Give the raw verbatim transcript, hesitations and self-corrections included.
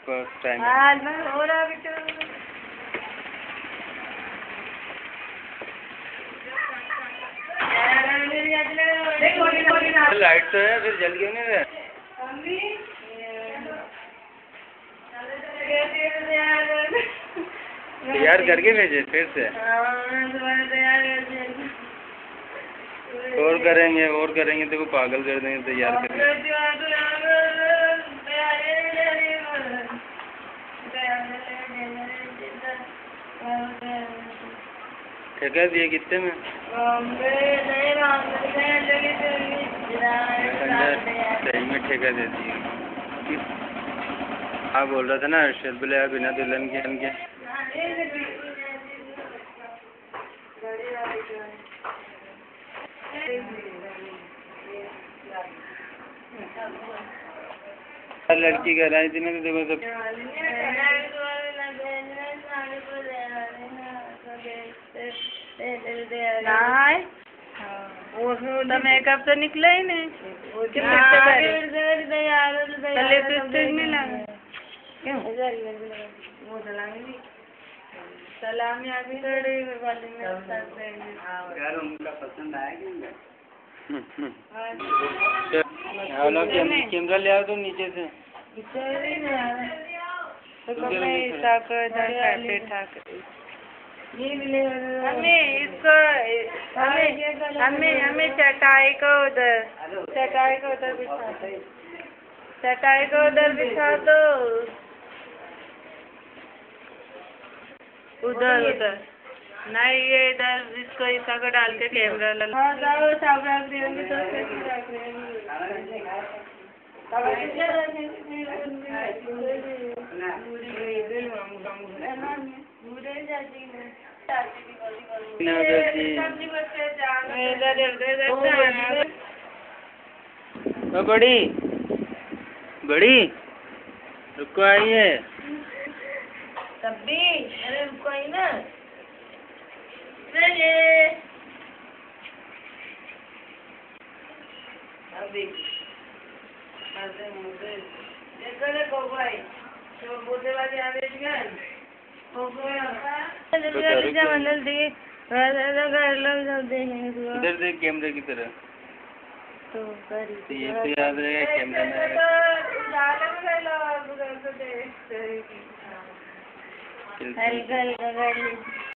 First time आज मैं हो रहा बिट्टू लाइट तो है फिर जल क्यों नहीं रहा? तैयार करके भेजे फिर से और करेंगे और करेंगे तो वो पागल कर देंगे तैयार करके। ठेका दिए कितने में? सही में ठेका दे दिए। हाँ बोल रहा था ना अर्शद बोले बिना दुल्हन के के लड़की कह रही थी ना तो देखो सब तो मेकअप तो निकला ही नहीं। लिपस्टिक नहीं लगा क्यों? सलामी अभी थोड़ी वाली में यार उनका पसंद आया क्या? कैमरा ले आओ तो नीचे से हमें इसको हमें हमें हमें चटाई को उधर चटाई को उधर बिछा दो चटाई को उधर बिछा दो उधर उधर नहीं ये इधर इसको ऐसा को डाल के कैमरा लगा जाओ सब रख देंगे तो तो बड़ी बड़ी रुको आइए तभी अरे रुको ही ना अभी इधर देख कैमरे की तरह तो ये तो याद रहेगा कैमरे में